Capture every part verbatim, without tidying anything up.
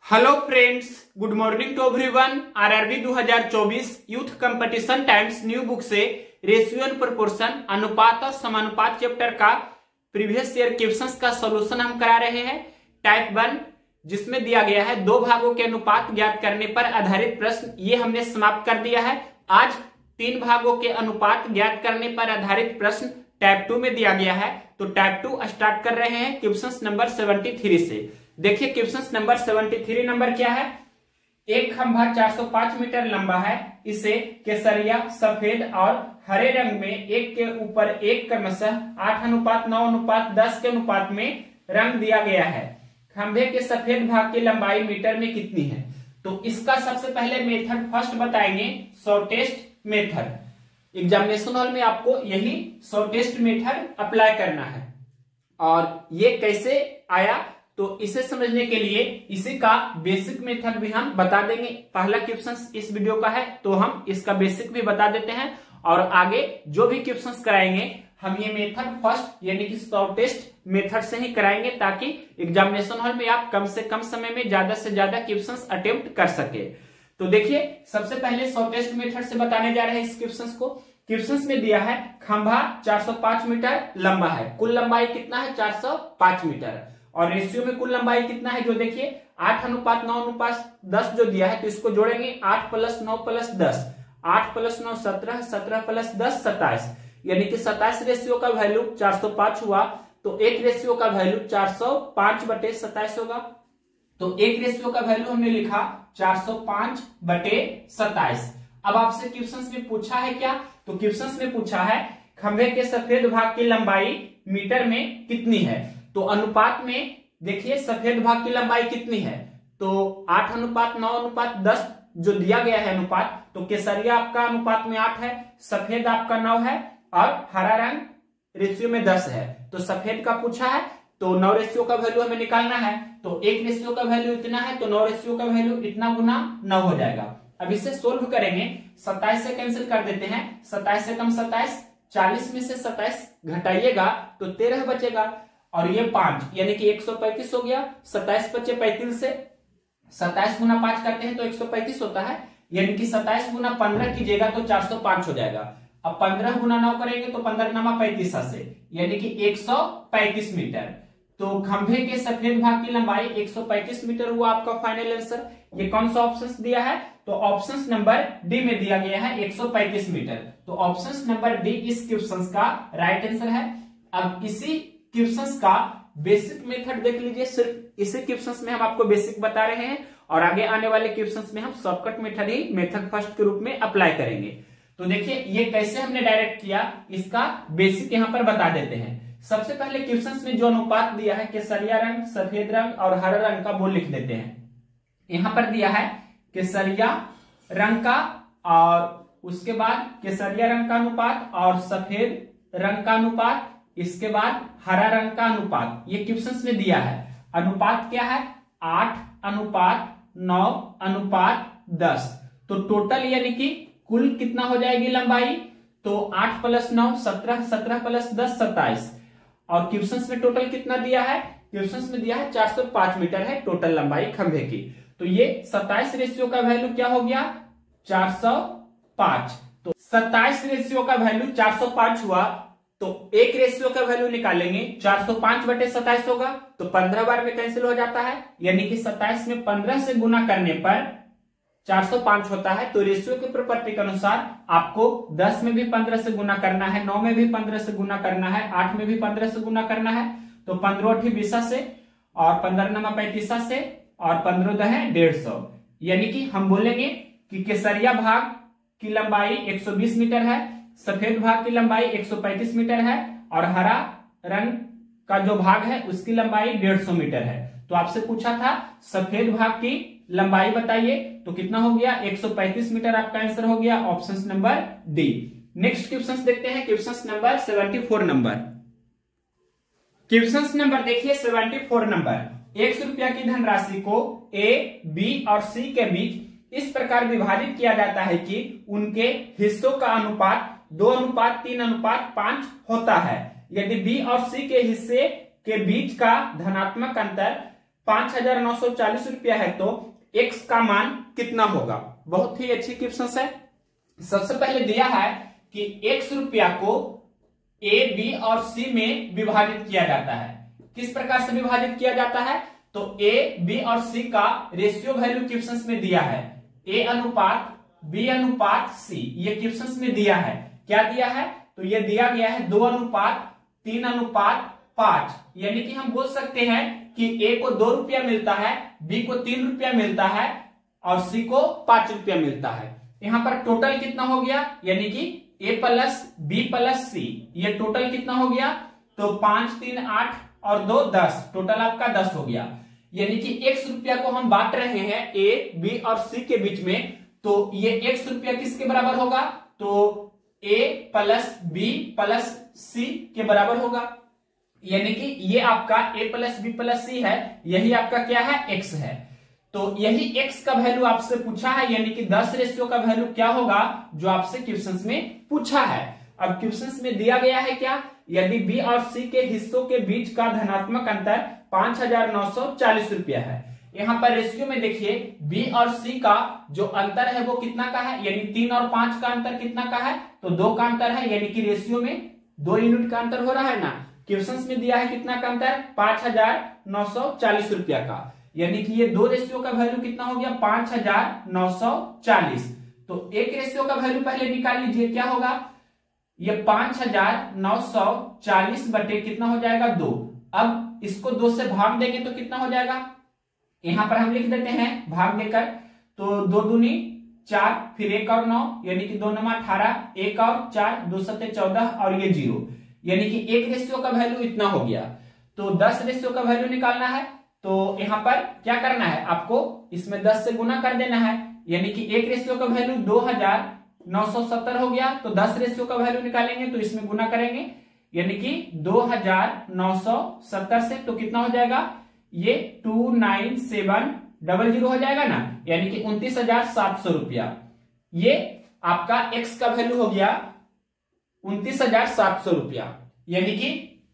Hello friends, good morning to everyone. RRB दो हज़ार चौबीस youth competition times new book से रेशियो एंड प्रोपोर्शन अनुपात और समानुपात चैप्टर का प्रीवियस ईयर क्वेश्चंस का सॉल्यूशन हम करा रहे हैं। टाइप वन, जिसमें दिया गया है दो भागों के अनुपात ज्ञात करने पर आधारित प्रश्न, ये हमने समाप्त कर दिया है। आज तीन भागों के अनुपात ज्ञात करने पर आधारित प्रश्न टाइप टू में दिया गया है। तो टाइप टू स्टार्ट कर रहे हैं क्वेश्चन नंबर तिहत्तर से। देखिए क्वेश्चन नंबर तिहत्तर नंबर क्या है। एक खंभा चार सौ पाँच मीटर लंबा है, इसे केसरिया, सफेद और हरे रंग में एक के ऊपर एक क्रमशः आठ अनुपात नौ अनुपात दस के अनुपात में रंग दिया गया है। खंभे के सफेद भाग की लंबाई मीटर में कितनी है? तो इसका सबसे पहले मेथड फर्स्ट बताएंगे, शॉर्टेस्ट मेथड। एग्जामिनेशन हॉल में आपको यही शॉर्टेस्ट मेथड अप्लाई करना है। और ये कैसे आया, तो इसे समझने के लिए इसी का बेसिक मेथड भी हम बता देंगे। पहला क्वेश्चन इस वीडियो का है तो हम इसका बेसिक भी बता देते हैं, और आगे जो भी क्वेश्चंस कराएंगे हम ये मेथड फर्स्ट यानी कि शॉर्टेस्ट मेथड से ही कराएंगे, ताकि एग्जामिनेशन हॉल में आप कम से कम समय में ज्यादा से ज्यादा क्वेश्चंस अटेम्प्ट कर सके। तो देखिए सबसे पहले शॉर्टेस्ट मेथड से बताने जा रहे हैं इस क्वेश्चन को। क्वेश्चन में दिया है खंभा चार सौ पाँच मीटर लंबा है, कुल लंबाई कितना है? चार सौ पाँच मीटर। और रेशियो में कुल लंबाई कितना है? जो देखिए आठ अनुपात नौ अनुपात दस जो दिया है, तो इसको जोड़ेंगे आठ प्लस नौ प्लस दस, आठ प्लस नौ सत्रह, सत्रह प्लस दस सत्ताईस, यानी कि सत्ताईस रेशियो का वैल्यू चार सौ पाँच हुआ। तो एक रेशियो का वैल्यू चार सौ पाँच बटे सत्ताईस होगा। तो एक रेशियो का वैल्यू हमने लिखा चार सौ पाँच बटे सत्ताईस। अब आपसे क्वेश्चन में पूछा है क्या? तो क्वेश्चन में पूछा है खंभे के सफेद भाग की लंबाई मीटर में कितनी है। तो अनुपात में देखिए सफेद भाग की लंबाई कितनी है, तो आठ अनुपात नौ अनुपात दस जो दिया गया है अनुपात, तो केसरिया आपका अनुपात में आठ है, सफेद आपका नौ है और हरा रंग रेशियो में दस है। तो सफेद का पूछा है तो नौ रेशियो का वैल्यू हमें निकालना है। तो एक रेशियो का वैल्यू इतना है, तो नौ रेशियो का वैल्यू इतना गुना नौ हो जाएगा। अब इसे सोल्व करेंगे, सत्ताईस से कैंसिल कर देते हैं, सत्ताईस से कम सत्ताईस, चालीस में से सत्ताईस घटाइएगा तो तेरह बचेगा, और ये पांच यानी कि एक सौ पैंतीस हो गया। सत्ताईस बचे पैंतीस से, सत्ताईस गुना पांच करते हैं तो एक सौ पैंतीस होता है, यानी कि सत्ताईस गुना पंद्रह कीजिएगा तो चार सौ पांच हो जाएगा। अब पंद्रह गुना नौ करेंगे तो पंद्रह नमा पैंतीस से, यानी कि एक सौ पैंतीस मीटर। तो खंभे के सफेद भाग की लंबाई एक सौ पैंतीस मीटर हुआ आपका फाइनल आंसर। ये कौन सा ऑप्शन दिया है? तो ऑप्शन नंबर डी में दिया गया है एक सौ पैंतीस मीटर। तो ऑप्शन नंबर डी इस क्वेश्चन का राइट आंसर है। अब इसी क्वेश्चंस का बेसिक मेथड देख लीजिए। सिर्फ इसी क्वेश्चंस में हम आपको बेसिक बता रहे हैं, और आगे आने वाले क्वेश्चंस में हम शॉर्टकट मेथड ही मेथड फर्स्ट के रूप में अप्लाई करेंगे। तो देखिए ये कैसे हमने डायरेक्ट किया, इसका बेसिक यहां पर बता देते हैं। सबसे पहले क्वेश्चंस में जो अनुपात दिया है केसरिया रंग, सफेद रंग और हरा रंग का, वो लिख देते हैं। यहां पर दिया है केसरिया रंग का, और उसके बाद केसरिया रंग का अनुपात और सफेद रंग का अनुपात, इसके बाद हरा रंग का अनुपात। ये क्वेश्चंस में दिया है। अनुपात क्या है? आठ अनुपात नौ अनुपात दस। तो टोटल यानी कि कुल कितना हो जाएगी लंबाई? तो आठ प्लस नौ सत्रह, सत्रह प्लस दस सत्ताईस। और क्वेश्चंस में टोटल कितना दिया है? क्वेश्चंस में दिया है चार सौ पाँच मीटर है टोटल लंबाई खंभे की। तो ये सत्ताईस रेशियो का वैल्यू क्या हो गया? चार सौ पाँच। तो सत्ताईस रेशियो का वैल्यू चार सौ पाँच हुआ, तो एक रेशियो का वैल्यू निकालेंगे, चार सौ पाँच बटे सत्ताईस होगा, तो पंद्रह बार में कैंसिल हो जाता है, यानी कि सत्ताईस में पंद्रह से गुना करने पर चार सौ पाँच होता है। तो रेशियो की प्रॉपर्टी के अनुसार आपको दस में भी पंद्रह से गुना करना है, नौ में भी पंद्रह से गुना करना है, आठ में भी पंद्रह से गुना करना है। तो पंद्रह अठी बीसा से, और पंद्रह नमा पैंतीसा से, और पंद्रह दह डेढ़ सौ, यानी कि हम बोलेंगे कि केसरिया भाग की लंबाई एक सौ बीस मीटर है, सफेद भाग की लंबाई एक सौ पैंतीस मीटर है, और हरा रंग का जो भाग है उसकी लंबाई डेढ़ सौ मीटर है। तो आपसे पूछा था सफेद भाग की लंबाई बताइए, तो कितना हो गया? एक सौ पैंतीस मीटर आपका आंसर हो गया, option number D. Next question देखते हैं, क्वेश्चन नंबर चौहत्तर नंबर। क्वेश्चन नंबर देखिए चौहत्तर नंबर। एक सौ रुपया की धनराशि को ए, बी और सी के बीच इस प्रकार विभाजित किया जाता है कि उनके हिस्सों का अनुपात दो अनुपात तीन अनुपात पांच होता है। यदि बी और सी के हिस्से के बीच का धनात्मक अंतर पांच हजार नौ सौ चालीस रुपया है तो x का मान कितना होगा। बहुत ही अच्छी क्वेश्चन है। सबसे पहले दिया है कि x रुपया को a, b और c में विभाजित किया जाता है। किस प्रकार से विभाजित किया जाता है, तो a, b और c का रेशियो वैल्यू क्वेश्चन में दिया है, a अनुपात b अनुपात c, ये क्वेश्चन में दिया है। क्या दिया है, तो ये दिया गया है दो अनुपात तीन अनुपात पांच, यानी कि हम बोल सकते हैं कि a को दो रुपया मिलता है, b को तीन रुपया मिलता है और c को पांच रुपया मिलता है। यहाँ पर टोटल कितना हो गया, यानी कि a plus B plus C, ये टोटल कितना हो गया, तो पांच तीन आठ और दो दस, टोटल आपका दस हो गया। यानी कि x रुपया को हम बांट रहे हैं a, b और c के बीच में, तो ये x रुपया किसके बराबर होगा, तो a plus B plus C के बराबर होगा। यानी कि ये आपका a plus B plus C है, यही आपका क्या है, x है। तो यही x का वैल्यू आपसे पूछा है, यानी कि दस रेशियो का वैल्यू क्या होगा जो आपसे क्वेश्चंस में पूछा है। अब क्वेश्चंस में दिया गया है क्या, यदि b और c के हिस्सों के बीच का धनात्मक अंतर पांच हजार नौ सौ चालीस रुपया है। यहाँ पर रेशियो में देखिए b और c का जो अंतर है वो कितना का है, यानी तीन और पांच का अंतर कितना का है, तो दो का अंतर है, यानी कि रेशियो में दो यूनिट का अंतर हो रहा है ना। क्वेश्चंस में दिया है कितना का अंतर, पांच हजार नौ सौ चालीस रुपया का, यानी कि ये दो रेशियो का वैल्यू कितना हो गया, पांच हजार नौ सौ चालीस। तो एक रेशियो का वैल्यू पहले निकाल लीजिए, क्या होगा, ये पांच हजार नौ सौ चालीस बटे कितना हो जाएगा, दो। अब इसको दो से भाग देंगे तो कितना हो जाएगा, यहां पर हम लिख देते हैं भाग देकर, तो दो दूनी चार, फिर एक और नौ, यानी कि दो नौ अठारह, एक और चार, दो सत्ते चौदह और ये जीरो, यानी कि एक रेशियो का वैल्यू इतना हो गया। तो दस रेशियो का वैल्यू निकालना है, तो यहाँ पर क्या करना है, आपको इसमें दस से गुना कर देना है, यानी कि एक रेशियो का वैल्यू दो हजार नौ सौ सत्तर हो गया। तो दस रेशियो का वैल्यू निकालेंगे तो इसमें गुना करेंगे, यानी कि दो हजार नौ सौ सत्तर से, तो कितना हो जाएगा, ये two nine seven double zero हो जाएगा ना, यानी कि उनतीस हजार सात सौ रुपया। ये आपका x का वैल्यू हो गया उनतीस हजार सात सौ रुपया। यानी कि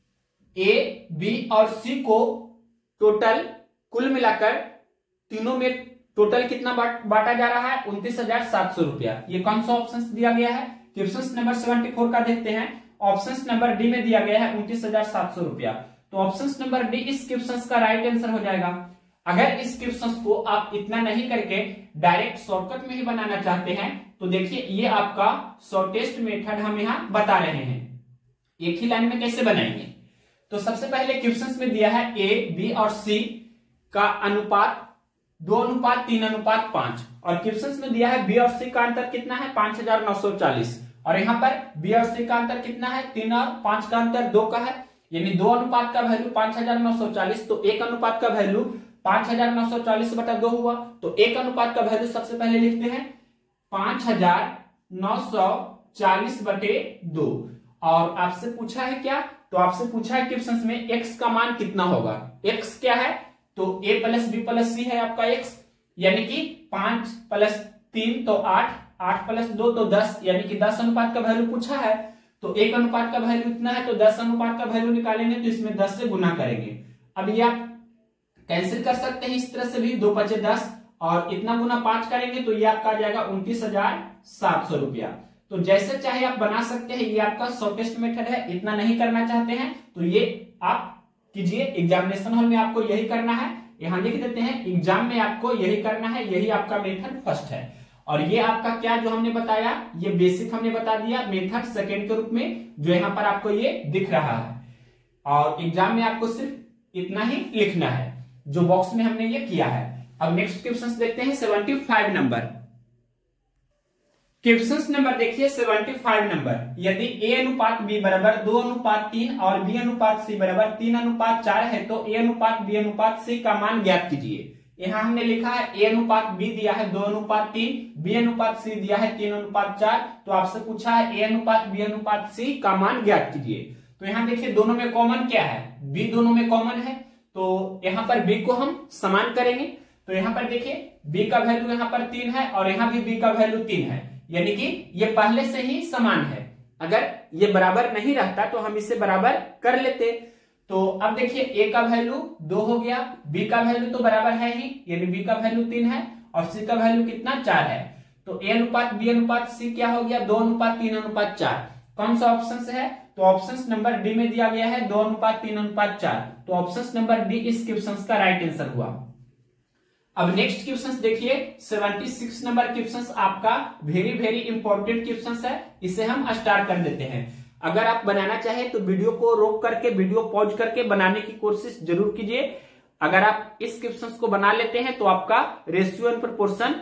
a, b और c को टोटल कुल मिलाकर तीनों में टोटल कितना बांटा जा रहा है, उनतीस हजार सात सौ रुपया। ये कौन सा ऑप्शन दिया गया है, क्वेश्चन नंबर चौहत्तर का देखते हैं। ऑप्शन नंबर डी में दिया गया है उनतीस हजार सात सौ रुपया, तो ऑप्शन नंबर डी इस क्वेश्चन का राइट आंसर हो जाएगा। अगर इस क्वेश्चन को आप इतना नहीं करके डायरेक्ट शॉर्टकट में ही बनाना चाहते हैं तो देखिए ये आपका शॉर्टेस्ट मेथड हम यहाँ बता रहे हैं, एक ही लाइन में कैसे बनाएंगे। तो सबसे पहले क्वेश्चन में दिया है ए, बी और सी का अनुपात दो अनुपात तीन अनुपात पांच, और क्वेश्चन में दिया है बी और सी का अंतर कितना है, पांच हजार नौ सौ चालीस, और यहाँ पर बी और सी का अंतर कितना है, तीन और पांच का अंतर दो का है, यानी दो अनुपात का वैल्यू पांच हजार नौ सौ चालीस, तो एक अनुपात का वैल्यू पांच हजार नौ सौ चालीस बटा दो हुआ। तो एक अनुपात का वैल्यू सबसे पहले लिखते हैं पांच हजार नौ सौ चालीस बटे दो, और आपसे पूछा है क्या, तो आपसे पूछा है क्वेश्चन में x का मान कितना होगा। x क्या है, तो a plus B plus C है आपका x, यानी कि पांच प्लस तीन तो आठ, आठ प्लस दो तो दस, यानी कि दस अनुपात का वैल्यू पूछा है। तो एक अनुपात का वैल्यू इतना है, तो दस अनुपात का वैल्यू निकालेंगे तो इसमें दस से गुना करेंगे। अब ये आप कैंसिल कर सकते हैं इस तरह से भी, दो पचे दस और इतना गुना पांच करेंगे तो ये आपका आ जाएगा उनतीस हजार सात सौ रुपया। तो जैसे चाहे आप बना सकते हैं, ये आपका शॉर्टेस्ट मेथड है। इतना नहीं करना चाहते हैं तो ये आप कीजिए, एग्जामिनेशन हॉल में आपको यही करना है, यहाँ लिख देते हैं एग्जाम में आपको यही करना है, यही आपका मेथड फर्स्ट है। और ये आपका क्या जो हमने बताया, ये बेसिक हमने बता दिया, मेथड सेकेंड के रूप में जो यहाँ पर आपको ये दिख रहा है, और एग्जाम में आपको सिर्फ इतना ही लिखना है जो बॉक्स में हमने ये किया है। अब नेक्स्ट क्वेश्चन देखते हैं पचहत्तर नंबर। क्वेश्चन नंबर देखिए पचहत्तर नंबर, यदि a अनुपात b बराबर दो अनुपात तीन और b अनुपात c बराबर तीन अनुपात चार है तो a अनुपात b अनुपात c का मान ज्ञात कीजिए। यहाँ हमने लिखा है a अनुपात b दिया है दो अनुपात तीन, b अनुपात c दिया है तीन अनुपात चार, तो आपसे पूछा है a अनुपात b अनुपात c का मान ज्ञात कीजिए। तो यहाँ देखिए दोनों में कॉमन क्या है, b दोनों में कॉमन है, तो यहाँ पर b को हम समान करेंगे। तो यहाँ पर देखिए b का वैल्यू यहाँ पर तीन है और यहाँ भी b का वैल्यू तीन है, यानी कि ये पहले से ही समान है। अगर ये बराबर नहीं रहता तो हम इसे बराबर कर लेते। तो अब देखिए ए का वैल्यू दो हो गया, बी का वैल्यू तो बराबर है ही, यानी बी का वैल्यू तीन है और सी का वैल्यू कितना, चार है। तो ए अनुपात बी अनुपात सी क्या हो गया, दो अनुपात तीन अनुपात चार। कौन सा ऑप्शन है, तो ऑप्शन नंबर डी में दिया गया है दो अनुपात तीन अनुपात चार। तो ऑप्शन नंबर डी इस क्वेश्चन का राइट आंसर हुआ। अब नेक्स्ट क्वेश्चन देखिए, छिहत्तर नंबर क्वेश्चन आपका वेरी वेरी इंपॉर्टेंट क्वेश्चन है, इसे हम स्टार्ट कर देते हैं। अगर आप बनाना चाहे तो वीडियो को रोक करके, वीडियो पॉज करके बनाने की कोशिश जरूर कीजिए। अगर आप इस क्वेश्चन को बना लेते हैं तो आपका रेशियो एंड प्रोपोर्शन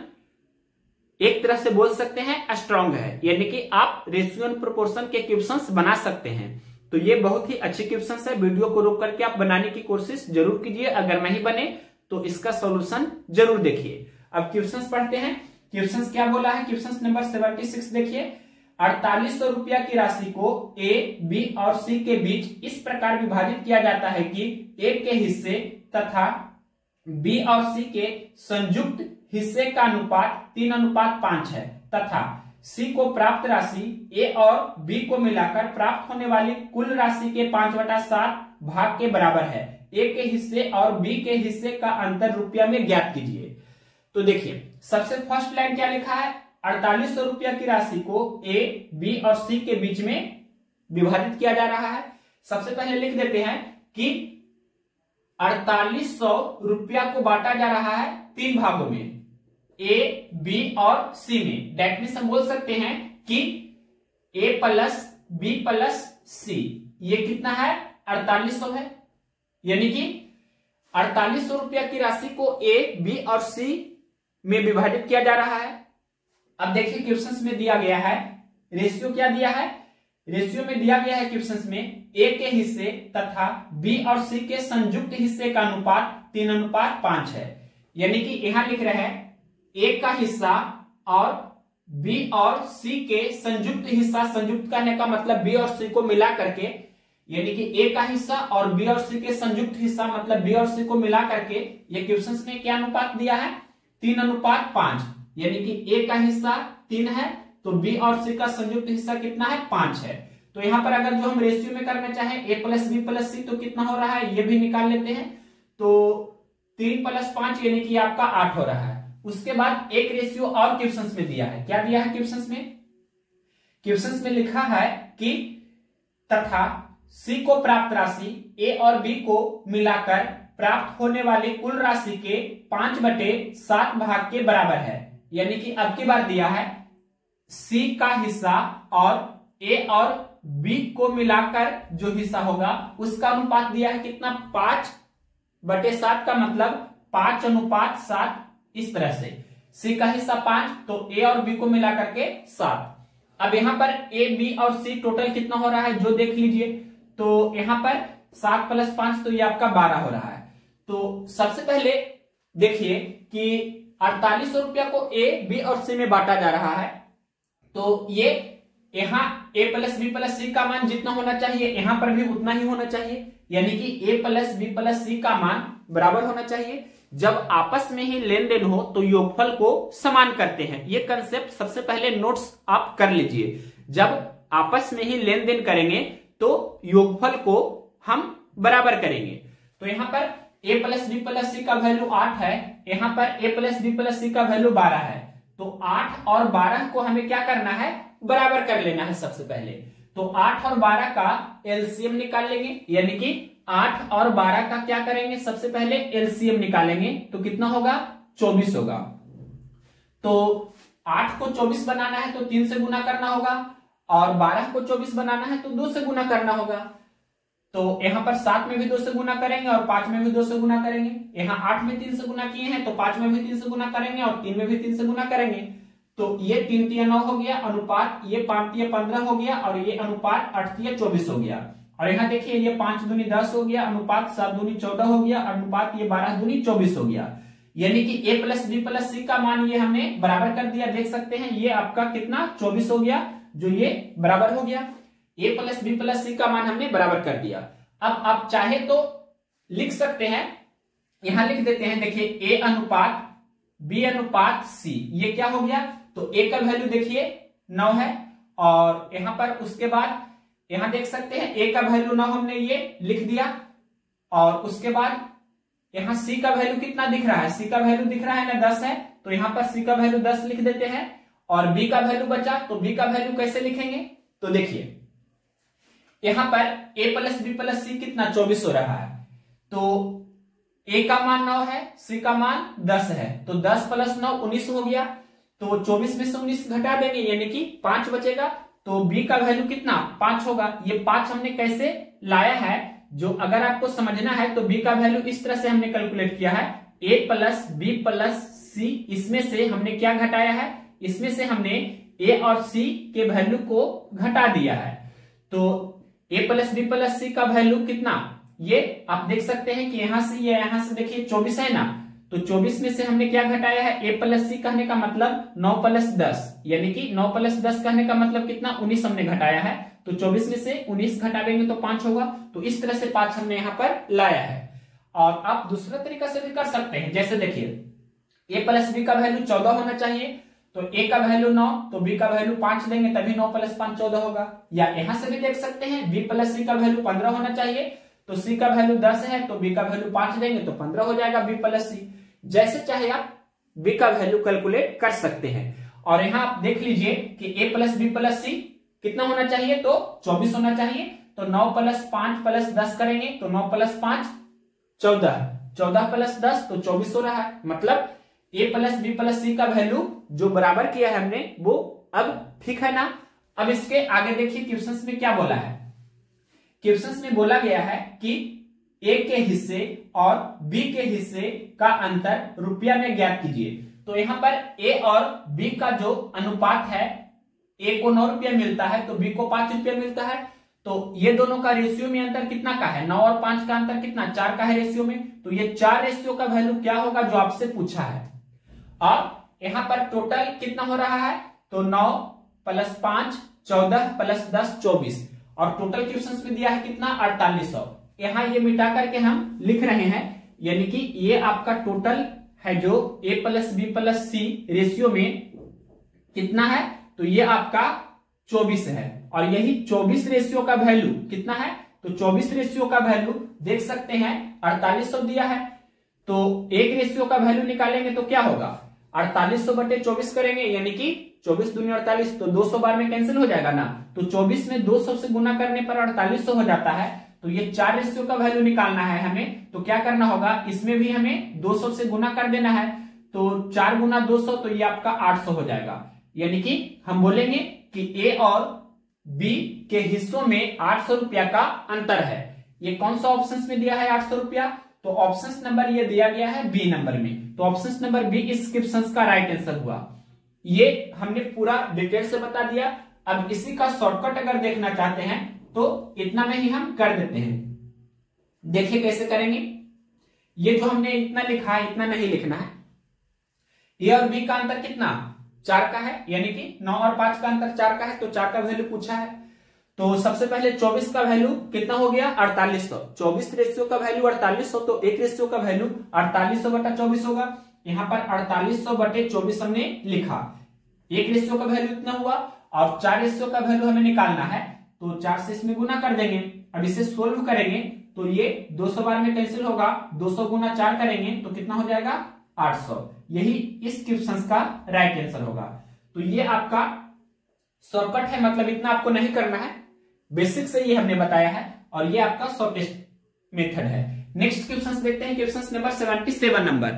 एक तरह से बोल सकते हैं स्ट्रांग है, यानी कि आप रेशियो एंड प्रोपोर्शन के क्वेश्चंस बना सकते हैं। तो ये बहुत ही अच्छे क्वेश्चंस है, वीडियो को रोक करके आप बनाने की कोशिश जरूर कीजिए। अगर नहीं बने तो इसका सॉल्यूशन जरूर देखिए। अब क्वेश्चंस पढ़ते हैं। क्वेश्चंस क्या बोला है, क्वेश्चन नंबर छिहत्तर देखिए, अड़तालीस सौ रुपया की राशि को ए, बी और सी के बीच इस प्रकार विभाजित किया जाता है कि ए के हिस्से तथा बी और सी के संयुक्त हिस्से का अनुपात तीन अनुपात पांच है तथा सी को प्राप्त राशि ए और बी को मिलाकर प्राप्त होने वाली कुल राशि के पांच बटा सात भाग के बराबर है। ए के हिस्से और बी के हिस्से का अंतर रुपया में ज्ञात कीजिए। तो देखिए सबसे फर्स्ट लाइन क्या लिखा है, अड़तालीस सौ रुपया की राशि को ए, बी और सी के बीच में विभाजित किया जा रहा है। सबसे पहले लिख देते हैं कि अड़तालीस सौ रुपया को बांटा जा रहा है तीन भागों में, ए, बी और सी में। दैट मीन्स हम बोल सकते हैं कि A plus B plus C, ये कितना है, अड़तालीस सौ है। यानी कि अड़तालीस सौ रुपया की राशि को ए, बी और सी में विभाजित किया जा रहा है। अब देखिए क्वेश्चंस में दिया गया है रेशियो, क्या दिया है, रेशियो में दिया गया है क्वेश्चंस में ए के हिस्से तथा बी और सी के संयुक्त हिस्से का अनुपात तीन अनुपात पांच है। यानी कि यहां लिख रहे हैं ए का हिस्सा और बी और सी के संयुक्त हिस्सा, संयुक्त करने का मतलब बी और सी को मिला करके, यानी कि ए का हिस्सा और बी और सी के संयुक्त हिस्सा मतलब बी और सी को मिला करके ये क्वेश्चंस में क्या अनुपात दिया है, तीन अनुपात पांच। यानी कि ए का हिस्सा तीन है तो बी और सी का संयुक्त हिस्सा कितना है, पांच है। तो यहां पर अगर जो हम रेशियो में करना चाहें A plus B plus C तो कितना हो रहा है, ये भी निकाल लेते हैं। तो तीन प्लस पांच यानी कि आपका आठ हो रहा है। उसके बाद एक रेशियो और क्वेश्चंस में दिया है, क्या दिया है क्वेश्चंस में, क्वेश्चंस में लिखा है कि तथा सी को प्राप्त राशि ए और बी को मिलाकर प्राप्त होने वाली कुल राशि के पांच बटे सात भाग के बराबर है। यानी कि अब की बार दिया है सी का हिस्सा और ए और बी को मिलाकर जो हिस्सा होगा उसका अनुपात दिया है कितना, पांच बटे सात का मतलब पांच अनुपात सात। इस तरह से सी का हिस्सा पांच तो ए और बी को मिला करके सात। अब यहां पर ए, बी और सी टोटल कितना हो रहा है जो देख लीजिए। तो यहां पर सात प्लस पांच तो ये आपका बारह हो रहा है। तो सबसे पहले देखिए कि अड़तालीस सौ रुपया को ए, बी और सी में बांटा जा रहा है। तो ये यहां A plus B plus C का मान जितना होना चाहिए यहां पर भी उतना ही होना चाहिए। यानी कि A plus B plus C का मान बराबर होना चाहिए। जब आपस में ही लेन देन हो तो योगफल को समान करते हैं। ये कंसेप्ट सबसे पहले नोट्स आप कर लीजिए। जब आपस में ही लेन देन करेंगे तो योगफल को हम बराबर करेंगे। तो यहां पर A plus B plus C का वैल्यू आठ है, यहां पर A plus B plus C का वैल्यू बारह है। तो आठ और बारह को हमें क्या करना है, बराबर कर लेना है सबसे पहले। तो आठ और बारह का एलसीएम निकाल लेंगे, यानी कि आठ और बारह का क्या करेंगे, सबसे पहले एलसीएम निकालेंगे। तो कितना होगा, चौबीस होगा। तो आठ को चौबीस बनाना है तो तीन से गुना करना होगा और बारह को चौबीस बनाना है तो दो से गुना करना होगा। तो यहां पर सात में भी दो से गुना करेंगे और पांच में भी दो से गुना करेंगे। यहां आठ में तीन से गुना किए हैं तो पांच में भी तीन से गुना करेंगे और तीन में भी तीन से गुना करेंगे। तो ये तीन तिया नौ हो गया अनुपात, ये पांच तिया पंद्रह हो गया और ये अनुपात आठ तिया चौबीस हो गया। और यहाँ देखिए ये पांच दूनी दस हो गया, अनुपात सात दूनी चौदह हो गया, अनुपात ये बारह दूनी चौबीस हो गया। यानी कि A plus B plus C का मान ये हमने बराबर कर दिया। देख सकते हैं ये आपका कितना चौबीस हो गया, जो ये बराबर हो गया। A plus B plus C का मान हमने बराबर कर दिया। अब आप चाहे तो लिख सकते हैं, यहां लिख देते हैं। देखिए ए अनुपात बी अनुपात सी, ये क्या हो गया, तो ए का वैल्यू देखिए नौ है और यहां पर उसके बाद यहां देख सकते हैं ए का वैल्यू नौ हमने ये लिख दिया। और उसके बाद यहाँ सी का वैल्यू कितना दिख रहा है, सी का वैल्यू दिख रहा है ना दस है, तो यहाँ पर सी का वैल्यू दस लिख देते हैं। और बी का वैल्यू बचा, तो बी का वैल्यू कैसे लिखेंगे, तो देखिए यहाँ पर A plus B plus C कितना चौबीस हो रहा है, तो ए का मान नौ है, सी का मान दस है, तो दस प्लस नौ उन्नीस हो गया। तो चौबीस में से उन्नीस घटा देंगे यानी कि पांच बचेगा, तो बी का वैल्यू कितना पांच होगा। ये पांच हमने कैसे लाया है, जो अगर आपको समझना है तो बी का वैल्यू इस तरह से हमने कैलकुलेट किया है, A plus B plus C, इसमें से हमने क्या घटाया है, इसमें से हमने ए और सी के वैल्यू को घटा दिया है। तो A plus B plus C का वैल्यू कितना, ये आप देख सकते हैं कि यहां से ये यहां से देखिए चौबीस है ना, तो चौबीस में से हमने क्या घटाया है, ए प्लस सी कहने का मतलब नौ प्लस दस, यानी कि नौ प्लस दस कहने का मतलब कितना उन्नीस हमने घटाया है, तो चौबीस में से उन्नीस घटा देंगे तो पांच होगा। तो इस तरह से पांच हमने यहाँ पर लाया है। और आप दूसरा तरीका से भी कर सकते हैं, जैसे देखिए ए प्लस बी का वैल्यू चौदह होना चाहिए, तो ए का वैल्यू नौ, तो बी का वैल्यू पांच देंगे तभी नौ प्लस पांच चौदह होगा। या यहां से भी देख सकते हैं बी प्लस सी का वैल्यू पंद्रह होना चाहिए, तो सी का वैल्यू दस है, तो बी का वैल्यू पांच देंगे तो पंद्रह हो जाएगा बी प्लस सी। जैसे चाहे आप बी का वैल्यू कैलकुलेट कर सकते हैं। और यहाँ आप देख लीजिए कि A plus B plus C कितना होना चाहिए, तो चौबीस होना चाहिए, तो नौ प्लस पांच प्लस दस करेंगे तो नौ प्लस पांच चौदह, चौदह प्लस दस तो चौबीस हो रहा है। मतलब A plus B plus C का वैल्यू जो बराबर किया है हमने वो अब ठीक है ना। अब इसके आगे देखिए क्वेश्चंस में क्या बोला है, क्वेश्चंस में बोला गया है कि ए के हिस्से और बी के हिस्से का अंतर रुपया में ज्ञात कीजिए। तो यहाँ पर ए और बी का जो अनुपात है, ए को नौ रुपया मिलता है तो बी को पांच रुपया मिलता है, तो ये दोनों का रेशियो में अंतर कितना का है, नौ और पांच का अंतर कितना, चार का है रेशियो में। तो ये चार रेशियो का वैल्यू क्या होगा जो आपसे पूछा है। और यहाँ पर टोटल कितना हो रहा है, तो नौ प्लस पांच चौदह प्लस दस चौबीस, और टोटल क्वेश्चंस में दिया है कितना अड़तालीस सौ। यहाँ ये मिटा करके हम लिख रहे हैं, यानी कि ये आपका टोटल है जो A plus B plus C ratio में कितना है, तो ये आपका चौबीस है। और यही चौबीस रेशियो का वैल्यू कितना है, तो चौबीस रेशियो का वैल्यू देख सकते हैं अड़तालीस सौ दिया है, तो एक रेशियो का वैल्यू निकालेंगे तो क्या होगा, अड़तालीस सौ बटे चौबीस करेंगे यानी कि चौबीस दूनी अड़तालीस, तो दो सौ बार में कैंसिल हो जाएगा ना, तो चौबीस में दो सौ से गुना करने पर अड़तालीस सौ हो जाता है। तो ये चार रेशियो का वैल्यू निकालना है हमें, तो क्या करना होगा, इसमें भी हमें दो सौ से गुना कर देना है, तो चार गुना दो सौ तो ये आपका आठ सौ हो जाएगा। यानी कि हम बोलेंगे कि ए और बी के हिस्सों में आठ सौ रुपया का अंतर है। ये कौन सा ऑप्शन में दिया है आठ सौ रुपया, तो ऑप्शन नंबर ये दिया गया है बी नंबर में, तो ऑप्शन नंबर बी इस क्वेश्चन का राइट आंसर हुआ। ये हमने पूरा डिटेल से बता दिया। अब इसी का शॉर्टकट अगर देखना चाहते हैं तो इतना में ही हम कर देते हैं। देखिए कैसे करेंगे, ये जो हमने इतना लिखा है इतना नहीं लिखना है। ए और बी का अंतर कितना, चार का है, यानी कि नौ और पांच का अंतर चार का है, तो चार का वैल्यू पूछा है। तो सबसे पहले चौबीस का वैल्यू कितना हो गया, अड़तालीस सौ। चौबीस रेशियो का वैल्यू अड़तालीस सौ, तो एक रेशियो का वैल्यू अड़तालीस सौ बटा चौबीस होगा। यहाँ पर अड़तालीस सौ बटे चौबीस हमने लिखा, एक रेशियो का वैल्यू इतना हुआ, और चार रेशियो का वैल्यू हमें निकालना है, तो चार से इसमें गुना कर देंगे। अब इसे सोल्व करेंगे तो ये दो सौ बार में कैंसिल होगा, दो सौ गुना चार करेंगे तो कितना हो जाएगा, आठ सौ। यही इस क्वेश्चन का राइट आंसर होगा। तो ये आपका शॉर्टकट है, मतलब इतना आपको नहीं करना है, बेसिक से ये हमने बताया है, और ये आपका शॉर्टेस्ट मेथड है। नेक्स्ट क्वेश्चन देखते हैं, question number seventy seven number.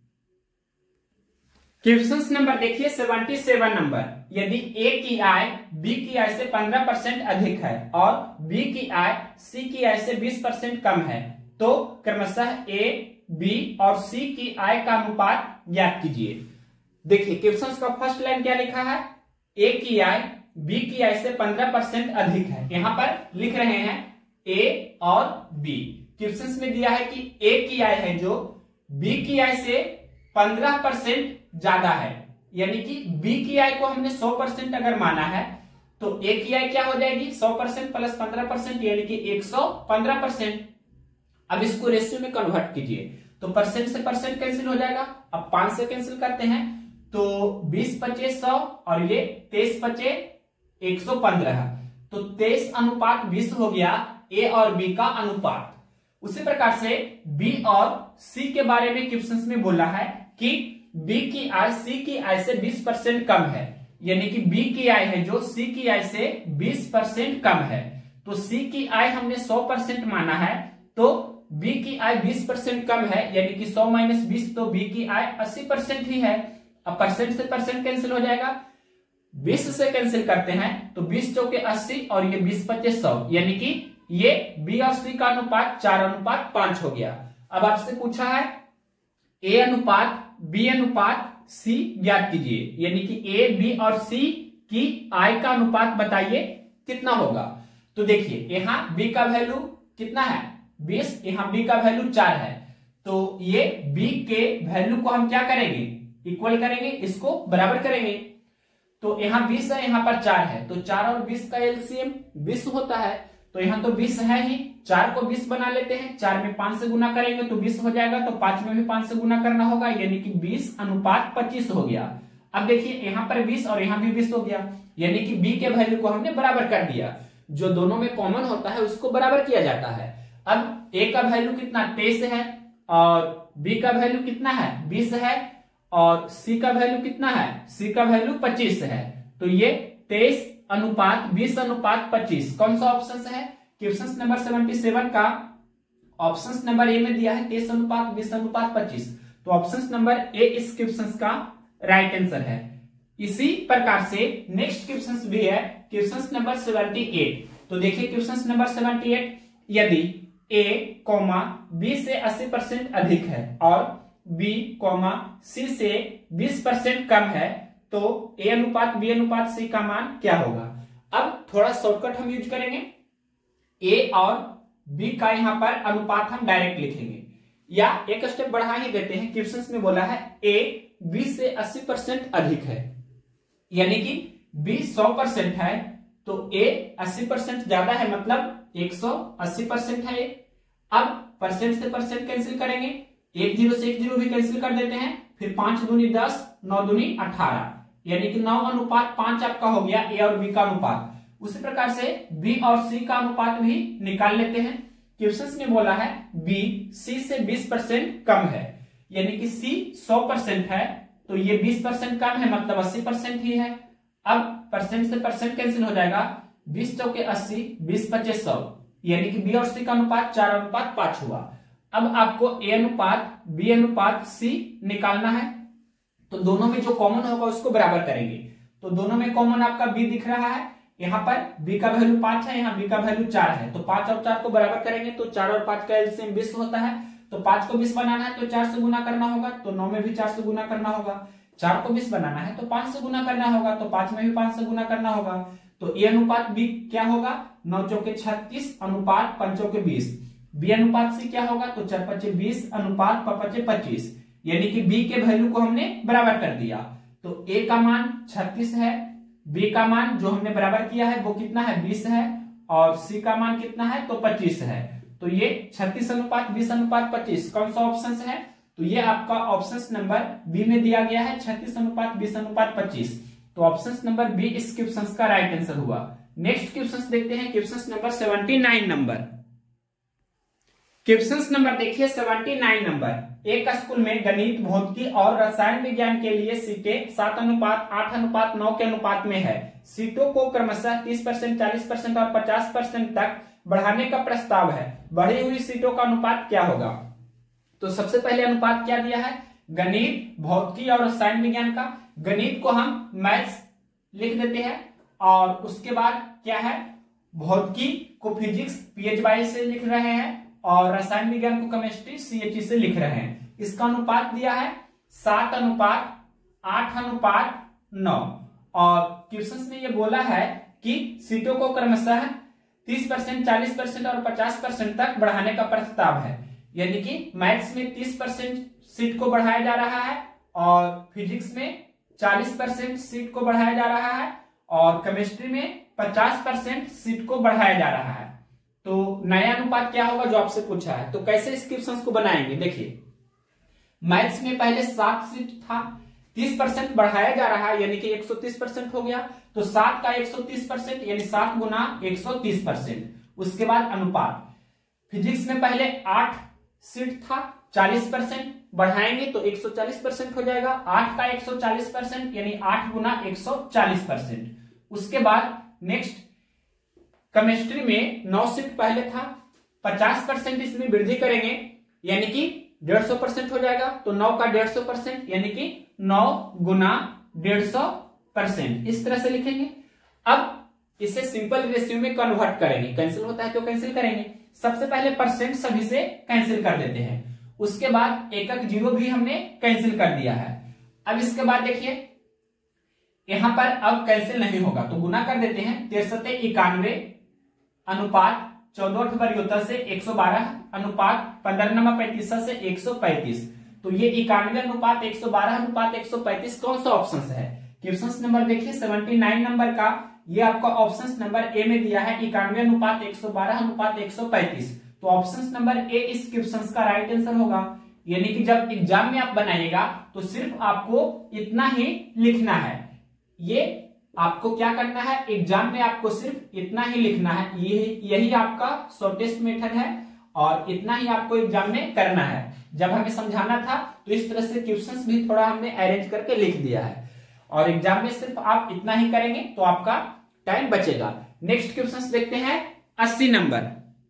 Question number देखिए सेवेंटी सेवन नंबर, यदि ए की आय बी की आय से पंद्रह परसेंट अधिक है और बी की आय सी की आय से बीस परसेंट कम है, तो क्रमशः ए बी और सी की आय का अनुपात ज्ञात कीजिए। देखिए क्वेश्चन का फर्स्ट लाइन क्या लिखा है, ए की आय बी की आय से पंद्रह परसेंट अधिक है। यहां पर लिख रहे हैं ए और बी। क्वेश्चन में दिया है कि ए की आय है जो बी की आय से पंद्रह परसेंट ज्यादा है, यानी कि बी की आय को हमने सौ परसेंट अगर माना है तो ए की आय क्या हो जाएगी, सौ परसेंट प्लस पंद्रह परसेंट यानी कि एक सौ पंद्रह परसेंट। अब इसको रेशियो में कन्वर्ट कीजिए तो परसेंट से परसेंट कैंसिल हो जाएगा। अब पांच से कैंसिल करते हैं तो बीस पचे सौ और ये तेईस पचे एक सौ पंद्रह, तो तेईस अनुपात बीस हो गया ए और बी का अनुपात। उसी प्रकार से बी और सी के बारे में क्वेश्चंस में बोला है कि बी की आय सी की आय से बीस परसेंट कम है, यानी कि बी की आय है जो सी की आय से बीस परसेंट कम है। तो सी की आय हमने सौ परसेंट माना है, तो बी की आय बीस परसेंट कम है, यानी कि सौ माइनस बीस, तो बी की आय अस्सी परसेंट ही है। अब परसेंट से परसेंट कैंसिल हो जाएगा, बीस से कैंसिल करते हैं तो बीस चौके अस्सी और ये बीस पच्चीस सौ, यानी कि ये बी और सी का अनुपात चार अनुपात पांच हो गया। अब आपसे पूछा है ए अनुपात बी अनुपात सी ज्ञात कीजिए, यानी कि ए बी और सी की आय का अनुपात बताइए कितना होगा। तो देखिए यहाँ बी का वैल्यू कितना है बीस, यहाँ बी का वैल्यू चार है, तो ये बी के वैल्यू को हम क्या करेंगे, इक्वल करेंगे, इसको बराबर करेंगे। तो यहाँ बीस है, यहाँ पर चार है, तो चार और बीस का एलसीएम बीस होता है, तो यहाँ तो बीस है ही, चार को बीस बना लेते हैं, चार में पांच से गुना करेंगे तो बीस हो जाएगा, तो पांच में भी पांच से गुना करना होगा, यानी कि बीस अनुपात पच्चीस हो गया। अब देखिए यहाँ पर बीस और यहाँ भी बीस हो गया, यानी कि बी के वैल्यू को हमने बराबर कर दिया। जो दोनों में कॉमन होता है उसको बराबर किया जाता है। अब ए का वैल्यू कितना तेईस है और बी का वैल्यू कितना है बीस है और सी का वैल्यू कितना है, सी का वैल्यू पच्चीस है, तो ये तेईस अनुपात बीस अनुपात पच्चीस कौन सा ऑप्शन है, क्वेश्चन नंबर सतहत्तर का ऑप्शन नंबर ए में दिया है तेईस अनुपात बीस अनुपात पच्चीस, तो ऑप्शन नंबर ए इस क्वेश्चन का राइट आंसर है। इसी प्रकार से नेक्स्ट क्वेश्चन भी है क्वेश्चन नंबर अठहत्तर। तो देखिए क्वेश्चन नंबर अठहत्तर, यदि ए कॉमा बी से अस्सी परसेंट अधिक है और बी कॉमा सी से बीस परसेंट कम है, तो ए अनुपात बी अनुपात सी का मान क्या होगा। अब थोड़ा शॉर्टकट हम यूज करेंगे, ए और बी का यहां पर अनुपात हम डायरेक्ट लिखेंगे या एक स्टेप बढ़ा ही देते हैं। क्वेश्चन में बोला है ए बी से अस्सी परसेंट अधिक है, यानी कि बी सौ परसेंट है तो ए अस्सी परसेंट ज्यादा है, मतलब एक सौ अस्सी परसेंट है। अब परसेंट से परसेंट कैंसिल करेंगे, एक जीरो से एक जीरो भी कैंसिल कर देते हैं, फिर पांच दूनी दस, नौ दूनी अठारह, यानी कि नौ अनुपात पांच आपका हो गया ए और बी का अनुपात। उसी प्रकार से बी और सी का अनुपात भी निकाल लेते हैं। क्वेश्चन में बोला है बी सी से बीस परसेंट कम है, यानी कि सी सौ परसेंट है तो ये बीस परसेंट कम है, मतलब अस्सी परसेंट ही है। अब परसेंट से परसेंट कैंसिल हो जाएगा, बीस चौके अस्सी, बीस पच्चीस सौ, यानी कि बी और सी का अनुपात चार अनुपात पांच हुआ। अब आपको ए अनुपात बी अनुपात सी निकालना है, तो दोनों में जो कॉमन होगा उसको बराबर करेंगे। तो दोनों में कॉमन आपका बी दिख रहा है, यहाँ पर बी का वैल्यू पांच है, यहाँ बी का वैल्यू चार है, तो पांच और चार को बराबर करेंगे तो चार और पांच का एलसीएम बीस होता है, तो पांच को बीस बनाना है तो चार से गुना करना होगा, तो नौ में भी चार से गुना करना होगा। चार को बीस बनाना है तो पांच से गुना करना होगा, तो पांच में भी पांच से गुना करना होगा। तो ए अनुपात बी क्या होगा, नौ चौके छत्तीस अनुपात पंचों के बीस। बी अनुपात सी क्या होगा, तो चार पच्चे बीस अनुपात पपचे पच्चीस, यानी कि बी के वैल्यू को हमने बराबर कर दिया। तो ए का मान छत्तीस है, बी का मान जो हमने बराबर किया है वो कितना है बीस है, और सी का मान कितना है तो पच्चीस है। तो ये छत्तीस अनुपात बीस अनुपात पच्चीस कौन सा ऑप्शन है, तो ये आपका ऑप्शन नंबर बी में दिया गया है छत्तीस अनुपात बीस अनुपात पच्चीस। तो ऑप्शन नंबर बी इस क्वेश्चन का राइट आंसर हुआ। नेक्स्ट क्वेश्चन देखते हैं, क्वेश्चन नंबर उन्यासी नंबर। क्वेश्चन नंबर देखिए उन्यासी नंबर, एक स्कूल में गणित भौतिकी और रसायन विज्ञान के लिए सीटें सात अनुपात आठ अनुपात नौ के अनुपात में है। सीटों को क्रमशः तीस परसेंट चालीस परसेंट और पचास परसेंट तक बढ़ाने का प्रस्ताव है, बढ़ी हुई सीटों का अनुपात क्या होगा। तो सबसे पहले अनुपात क्या दिया है, गणित भौतिकी और रसायन विज्ञान का। गणित को हम मैथ्स लिख देते हैं, और उसके बाद क्या है, भौतिकी को फिजिक्स पीएच बाई से लिख रहे हैं, और रसायन विज्ञान को केमिस्ट्री सीएचई से लिख रहे हैं। इसका अनुपात दिया है सात अनुपात आठ अनुपात नौ, और क्वेश्चन में ये बोला है कि सीटों को क्रमशः तीस परसेंट चालीस परसेंट और पचास परसेंट तक बढ़ाने का प्रस्ताव है, यानी कि मैथ्स में तीस परसेंट सीट को बढ़ाया जा रहा है, और फिजिक्स में चालीस परसेंट सीट को बढ़ाया जा रहा है, और केमिस्ट्री में पचास परसेंट सीट को बढ़ाया जा रहा है। तो नया अनुपात क्या होगा जो आपसे पूछा है। तो कैसे इस क्वेश्चन को बनाएंगे, देखिए मैथ्स में पहले सात सीट था, तीस परसेंट बढ़ाया जा रहा है, यानी कि एक सौ तीस परसेंट हो गया, तो सात का एक सौ तीस परसेंट यानी सात गुना एक सौ तीस परसेंट। उसके बाद अनुपात, फिजिक्स में पहले आठ सीट था, चालीस परसेंट बढ़ाएंगे तो एक सौ चालीस परसेंट हो जाएगा। आठ का एक सौ चालीस परसेंट यानी आठ गुना एक सौ चालीस परसेंट। उसके बाद नेक्स्ट केमिस्ट्री में नौ सीट पहले था, पचास परसेंट इसमें वृद्धि करेंगे यानी कि डेढ़ सौ परसेंट हो जाएगा। तो नौ का डेढ़ सौ परसेंट यानी कि नौ गुना डेढ़ सौ परसेंट, इस तरह से लिखेंगे। अब इसे सिंपल रेशियो में कन्वर्ट करेंगे, कैंसिल होता है तो कैंसिल करेंगे। सबसे पहले परसेंट सभी से कैंसिल कर देते हैं, उसके बाद एकक जीरो भी हमने कैंसिल कर दिया है। अब इसके बाद देखिए यहां पर अब कैंसिल नहीं होगा तो गुना कर देते हैं। तिरसठ इक्यानवे अनुपात चौदह बरियोतर से एक सौ बारह अनुपात पंद्रह नंबर पैंतीस से एक सौ पैंतीस। तो ये इक्यानवे अनुपात एक सौ बारह अनुपात एक सौ पैंतीस कौन सा ऑप्शन है? क्वेश्चन नंबर देखिए उन्यासी नंबर का, ये आपका ऑप्शन नंबर ए में दिया है इक्यानवे अनुपात एक सौ बारह अनुपात एक सौ पैंतीस। तो ऑप्शन नंबर ए इस क्वेश्चन का राइट आंसर होगा। यानी कि जब एग्जाम में आप बनाइएगा तो सिर्फ आपको इतना ही लिखना है। ये आपको क्या करना है, एग्जाम में आपको सिर्फ इतना ही लिखना है। यही यही आपका शॉर्टेस्ट मेथड है और इतना ही आपको एग्जाम में करना है। जब हमें समझाना था तो इस तरह से क्वेश्चंस भी थोड़ा हमने अरेंज करके लिख दिया है और एग्जाम में सिर्फ आप इतना ही करेंगे तो आपका टाइम बचेगा। नेक्स्ट क्वेश्चंस देखते हैं अस्सी नंबर।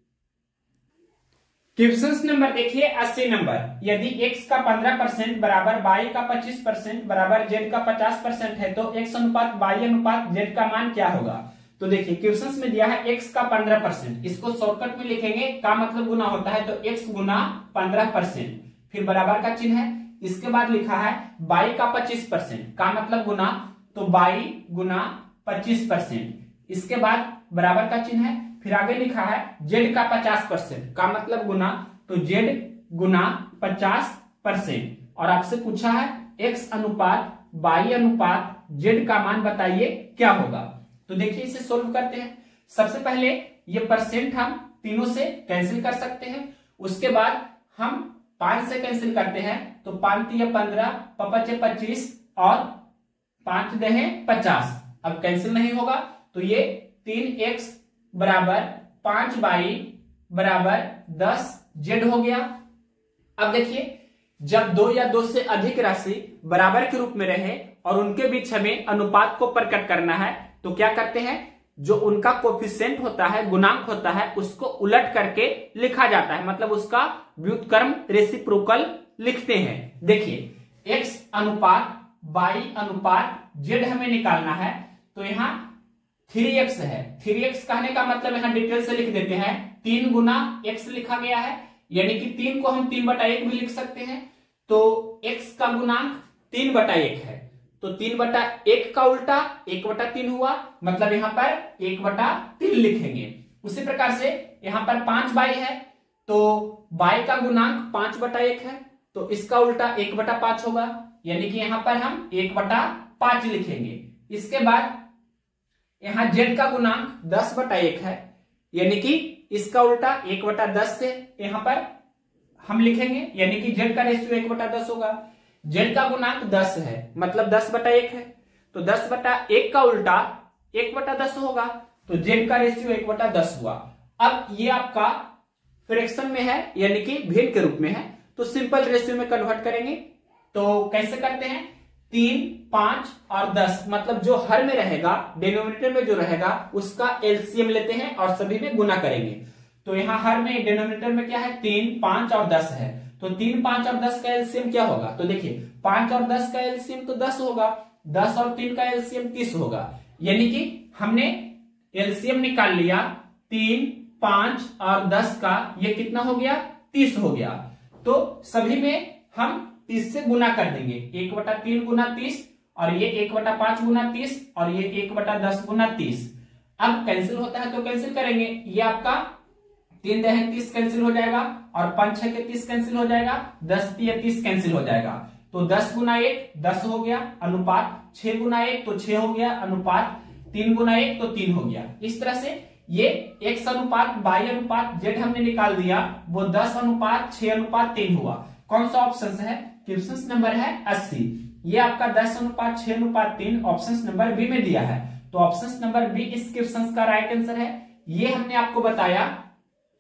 क्वेश्चन नंबर देखिए अस्सी नंबर, यदि x का पंद्रह परसेंट बराबर y का पच्चीस परसेंट बराबर z का पचास परसेंट है तो x अनुपात y अनुपात z का मान क्या होगा? तो देखिए क्वेश्चन में दिया है x का पंद्रह परसेंट, इसको शॉर्टकट में लिखेंगे, का मतलब गुना होता है तो x गुना पंद्रह परसेंट, फिर बराबर का चिन्ह है। इसके बाद लिखा है y का पच्चीस परसेंट, का मतलब गुना, तो y गुना पच्चीस परसेंट। इसके बाद बराबर का चिन्ह है, फिर आगे लिखा है z का पचास परसेंट, का मतलब गुना, तो z गुना पचास परसेंट। और आपसे पूछा है x अनुपात y अनुपात z का मान बताइए क्या होगा। तो देखिए इसे सोल्व करते हैं। सबसे पहले ये परसेंट हम तीनों से कैंसिल कर सकते हैं, उसके बाद हम पांच से कैंसिल करते हैं तो पांच तिया पंद्रह, पपचे पच्चीस और पांच दहे पचास। अब कैंसिल नहीं होगा तो ये तीन एक्स बराबर पांच बाई बराबर दस जेड हो गया। अब देखिए जब दो या दो से अधिक राशि बराबर के रूप में रहे और उनके बीच हमें अनुपात को प्रकट करना है तो क्या करते हैं, जो उनका कोफिशिएंट होता है, गुणांक होता है, उसको उलट करके लिखा जाता है, मतलब उसका व्युत्क्रम रेसिप्रोकल लिखते हैं। देखिए x अनुपात y अनुपात z हमें निकालना है तो यहाँ थ्री एक्स है। थ्री एक्स कहने का मतलब यहाँ डिटेल से लिख देते हैं, तीन गुना x लिखा गया है, यानी कि तीन को हम तीन बटा एक भी लिख सकते हैं। तो x का गुणांक तीन बटा एक है, तो तीन बटा एक का उल्टा एक बटा तीन हुआ, मतलब यहाँ पर एक बटा तीन लिखेंगे। उसी प्रकार से यहाँ पर पांच बाई है तो बाई का गुणांक पांच बटा एक है, तो इसका उल्टा एक बटा पांच होगा, यानी कि यहाँ पर हम एक बटा पांच लिखेंगे। इसके बाद यहाँ z का गुणांक दस बटा एक है, यानी कि इसका उल्टा एक बटा दस से यहाँ पर हम लिखेंगे, यानी कि z का रेशियो एक बटा दस होगा। z का गुणांक दस है, मतलब दस बटा एक है, तो दस बटा एक का उल्टा एक बटा दस होगा, तो z का रेशियो एक बटा दस हुआ। अब ये आपका फ्रैक्शन में है, यानी कि भिन्न के रूप में है, तो सिंपल रेशियो में कन्वर्ट करेंगे। तो कैसे करते हैं, तीन, पांच और दस, मतलब जो हर में रहेगा, डिनोमिनेटर में जो रहेगा उसका एलसीएम लेते हैं और सभी में गुना करेंगे। तो यहाँ हर में डिनोमिनेटर में क्या है, तीन, पांच और दस है, तो तीन, पांच और दस का एलसीएम क्या होगा, तो देखिए पांच और दस का एलसीएम तो दस होगा, दस और तीन का एलसीएम तीस होगा, यानी कि हमने एलसीएम निकाल लिया तीन, पांच और दस का, ये कितना हो गया, तीस हो गया। तो सभी में हम तीस से गुना कर देंगे, एक बटा तीन गुना तीस और ये एक बटा पांच गुना तीस और ये एक बटा दस गुना तीस। अब कैंसिल होता है तो कैंसिल करेंगे, ये आपका तीन दहे तीस कैंसिल हो जाएगा और पांच छह के तीस कैंसिल हो जाएगा, दस तिया तीस कैंसिल हो जाएगा, तो दस गुना एक दस हो गया अनुपात, छह गुना एक तो छह हो गया अनुपात, तीन गुना एक तो तीन हो गया। इस तरह से ये x अनुपात y अनुपात z हमने निकाल दिया, वो दस अनुपात छह अनुपात तीन हुआ। कौन सा ऑप्शन है, क्वेश्चन नंबर है अस्सी। ये आपका दस अनुपात छह अनुपात तीन ऑप्शन नंबर बी में दिया है, तो ऑप्शन नंबर बी इस क्वेश्चन का राइट आंसर है। ये हमने आपको बताया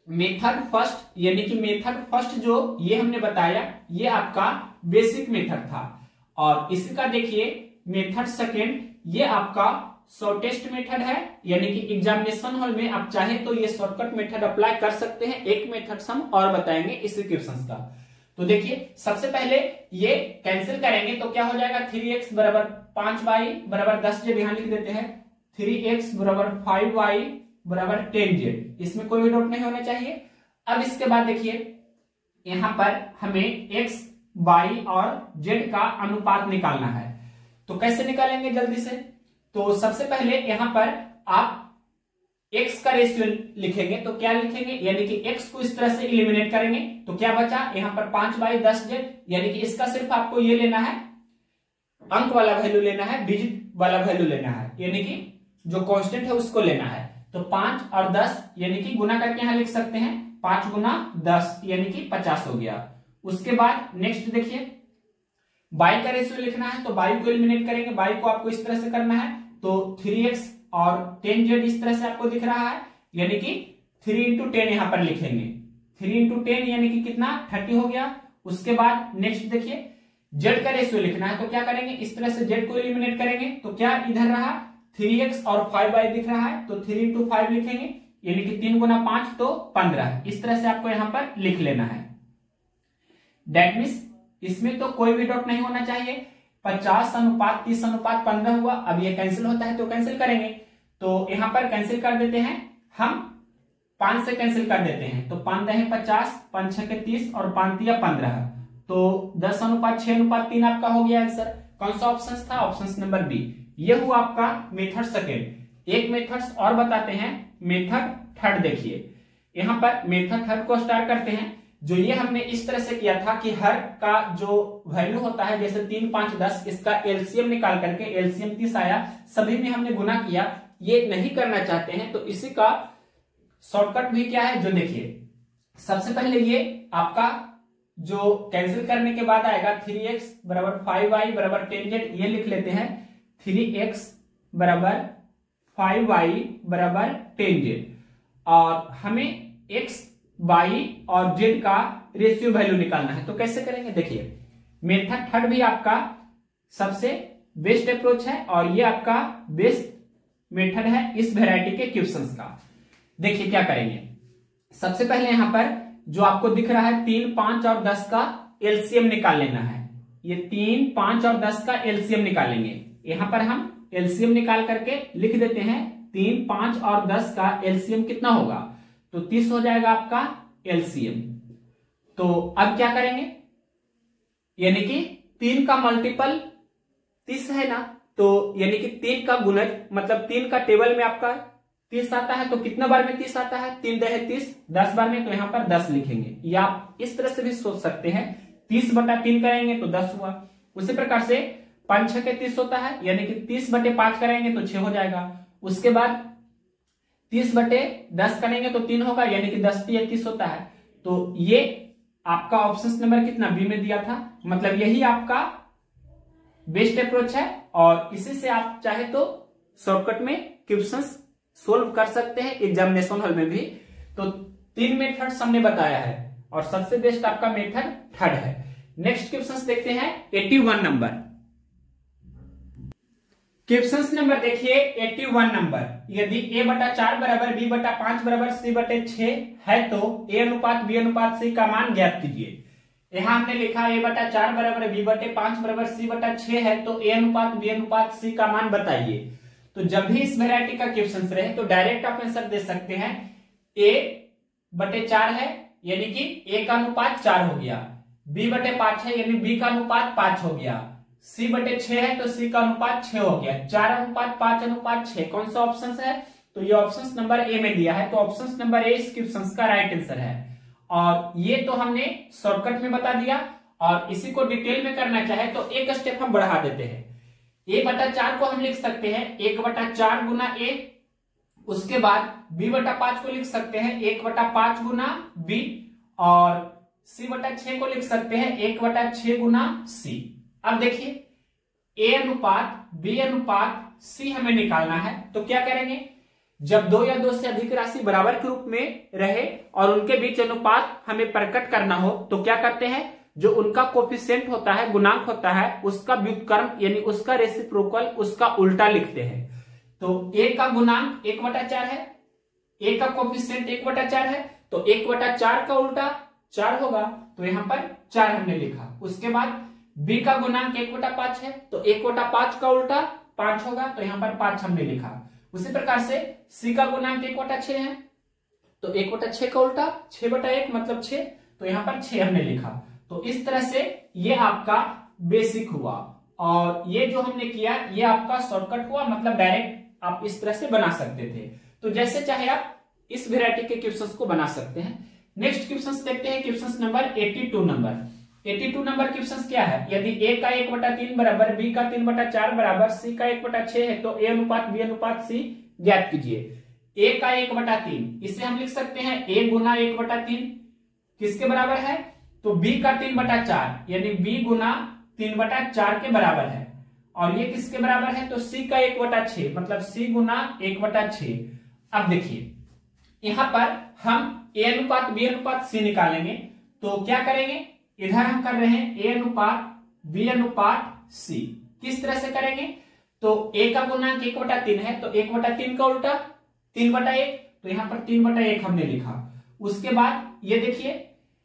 मेथड फर्स्ट यानी कि मेथड फर्स्ट जो ये हमने बताया ये आपका बेसिक मेथड था, और इसी का देखिए मेथड सेकेंड ये आपका शॉर्टेस्ट मेथड है, यानी कि एग्जामिनेशन हॉल में आप चाहे तो ये शॉर्टकट मेथड अप्लाई कर सकते हैं। एक मेथड हम और बताएंगे इस क्वेश्चन का। तो देखिए सबसे पहले ये कैंसिल करेंगे तो क्या हो जाएगा, थ्री एक्स बराबर पांच वाई बराबर दस जेड, यहां लिख देते हैं थ्री एक्स बराबर फाइव वाई बराबर टेन जेड, इसमें कोई भी डाउट नहीं होना चाहिए। अब इसके बाद देखिए यहां पर हमें x, y और z का अनुपात निकालना है। तो कैसे निकालेंगे जल्दी से, तो सबसे पहले यहां पर आप x का रेशियो लिखेंगे। तो क्या लिखेंगे, यानी कि x को इस तरह से इलिमिनेट करेंगे तो क्या बचा, यहां पर पांच बाई दस जेड, यानी कि इसका सिर्फ आपको ये लेना है, अंक वाला वैल्यू लेना है, डिजिट वाला वैल्यू लेना है, यानी कि जो कांस्टेंट है उसको लेना है। तो पांच और दस यानी कि गुना करके यहां लिख सकते हैं, पांच गुना दस यानी कि पचास हो गया। उसके बाद नेक्स्ट देखिए बाई का रेशियो लिखना है, तो बाई को एलिमिनेट करेंगे, बाई को आपको इस तरह से करना है, तो थ्री एक्स और टेन जेड इस तरह से आपको दिख रहा है, यानी कि थ्री इंटू टेन यहां पर लिखेंगे, थ्री इंटू टेन यानी कि कितना थर्टी हो गया। उसके बाद नेक्स्ट देखिए जेड का रेशियो लिखना है, तो क्या करेंगे, इस तरह से जेड को एलिमिनेट करेंगे, तो क्या इधर रहा थ्री एक्स और फाइव वाई दिख रहा है, तो थ्री इंटू फाइव लिखेंगे, यानी कि तीन गुना पांच तो पंद्रह, इस तरह से आपको यहां पर लिख लेना है। दैट मीन्स इसमें तो कोई भी डाउट नहीं होना चाहिए, पचास अनुपात तीस अनुपात पंद्रह हुआ। अब ये कैंसिल होता है तो कैंसिल करेंगे, तो यहां पर कैंसिल कर देते हैं हम, पांच से कैंसिल कर देते हैं, तो पांच दहे पचास, पांच छह के तीस और पांच तिया पंद्रह, तो दस अनुपात छह अनुपात तीन आपका हो गया आंसर। कौन सा ऑप्शन था, ऑप्शन नंबर बी। ये हुआ आपका मेथड सेकेंड। एक मेथड और बताते हैं, मेथड थर्ड। देखिए यहां पर मेथड थर्ड को स्टार्ट करते हैं। जो ये हमने इस तरह से किया था कि हर का जो वैल्यू होता है, जैसे तीन पांच दस, इसका एलसीएम निकाल करके एलसीएम तीस आया, सभी में हमने गुना किया, ये नहीं करना चाहते हैं तो इसी का शॉर्टकट भी क्या है, जो देखिए सबसे पहले ये आपका जो कैंसिल करने के बाद आएगा थ्री एक्स बराबर फाइव वाई बराबर टेन जेड, ये लिख लेते हैं थ्री एक्स बराबर फाइव वाई बराबर टेन जेड, और हमें x, y और z का रेशियो वैल्यू निकालना है। तो कैसे करेंगे, देखिए मेथड थर्ड भी आपका सबसे बेस्ट अप्रोच है, और ये आपका बेस्ट मेथड है इस वैरायटी के क्वेश्चंस का। देखिए क्या करेंगे, सबसे पहले यहां पर जो आपको दिख रहा है तीन पांच और दस का एलसीएम निकाल लेना है। ये तीन पांच और दस का एलसीएम निकालेंगे, यहां पर हम एलसीएम निकाल करके लिख देते हैं, तीन पांच और दस का एलसीएम कितना होगा, तो तीस हो जाएगा आपका एलसीएम। तो अब क्या करेंगे, यानी कि तीन का मल्टीपल तीस है ना, तो यानी कि तीन का गुणज, मतलब तीन का टेबल में आपका तीस आता है, तो कितना बार में तीस आता है, तीन दहे तीस, दस बार में, तो यहां पर दस लिखेंगे। या आप इस तरह से भी सोच सकते हैं, तीस बटा तीन करेंगे तो दस हुआ। उसी प्रकार से पांच छह के तीस होता है, यानी कि तीस बटे पांच करेंगे तो छह हो जाएगा। उसके बाद तीस बटे दस करेंगे तो तीन होगा, यानी कि दस या तीस होता है। तो ये आपका ऑप्शन नंबर कितना बी में दिया था, मतलब यही आपका बेस्ट अप्रोच है, और इसी से आप चाहे तो शॉर्टकट में क्वेश्चंस सोल्व कर सकते हैं एग्जामिनेशन हॉल में भी। तो तीन मेथड्स हमने बताया है, और सबसे बेस्ट आपका मेथड थर्ड है। नेक्स्ट क्वेश्चंस देखते हैं इक्यासी नंबर। क्वेश्चन नंबर देखिए इक्यासी नंबर, यदि a बटा चार बराबर b बटा पांच बराबर c बटे छह है तो a अनुपात b अनुपात c का मान ज्ञात कीजिए। यहां हमने लिखा a बटा चार बराबर b बटे पांच बराबर c बटा छह है तो a अनुपात b अनुपात c का मान बताइए। तो जब भी इस वैरायटी का क्वेश्चन रहे तो डायरेक्ट आप आंसर दे सकते हैं, a बटे चार है यानी कि a का अनुपात चार हो गया, b बटे पांच है यानी b का अनुपात पांच हो गया, c बटे छह है तो c का अनुपात छह हो गया, चार अनुपात पांच अनुपात छह। कौन सा ऑप्शन है, तो ये ऑप्शन नंबर ए में दिया है, तो ऑप्शन नंबर ए इस क्वेश्चन का राइट आंसर है। और ये तो हमने शॉर्टकट में बता दिया, और इसी को डिटेल में करना चाहे तो एक स्टेप हम बढ़ा देते हैं। ए बटा चार को हम लिख सकते हैं एक बटा चार गुना ए, उसके बाद बी बटा पांच को लिख सकते हैं एक बटा पांच गुना बी, और सी बटा छह को लिख सकते हैं एक बटा छह गुना सी। अब देखिए a अनुपात b अनुपात c हमें निकालना है, तो क्या करेंगे, जब दो या दो से अधिक राशि बराबर के रूप में रहे और उनके बीच अनुपात हमें प्रकट करना हो तो क्या करते हैं, जो उनका कोफिशिएंट होता है, गुणांक होता है, उसका व्युत्क्रम यानी उसका रेसिप्रोकल, उसका उल्टा लिखते हैं। तो ए का गुणांक एक बटा चार है, ए का कोफिशिएंट एक बटा चार है, तो एक बटा चार का उल्टा चार होगा, तो यहां पर चार हमने लिखा। उसके बाद बी का गुणांक एक बटा पांच है, तो एक बटा पांच का उल्टा पांच होगा, तो यहां पर पांच हमने लिखा। उसी प्रकार से सी का गुणांक एक बटा छह है, तो एक बटा छह का उल्टा छह बटा एक मतलब छह, तो यहां पर छह हमने लिखा। तो इस तरह से ये आपका बेसिक हुआ और ये जो हमने किया ये आपका शॉर्टकट हुआ, मतलब डायरेक्ट आप इस तरह से बना सकते थे। तो जैसे चाहे आप इस वैरायटी के क्वेश्चंस को बना सकते हैं। नेक्स्ट क्वेश्चंस देखते हैं, क्वेश्चंस नंबर बयासी नंबर। बयासी नंबर क्वेश्चंस क्या है, यदि ए का एक बटा तीन बराबर बी का तीन बटा चार बराबर सी का एक बटा छह है तो ए अनुपात बी अनुपात सी ज्ञात कीजिए। ए का एक बटा तीन, इसे हम लिख सकते हैं ए गुना एक बटा तीन किसके बराबर है, तो बी का तीन बटा चार यानी बी गुना तीन बटा चार के बराबर है, और ये किसके बराबर है, तो सी का एक बटा छह मतलब सी गुना एक बटा छह। अब देखिए यहां पर हम ए अनुपात बी अनुपात सी निकालेंगे, तो क्या करेंगे, इधर हम कर रहे हैं ए अनुपात बी अनुपात सी। किस तरह से करेंगे, तो ए का गुणांक एक बटा तीन है, तो एक बटा तीन का उल्टा तीन बटा एक, तो यहां पर तीन बटा एक हमने लिखा। उसके बाद ये देखिए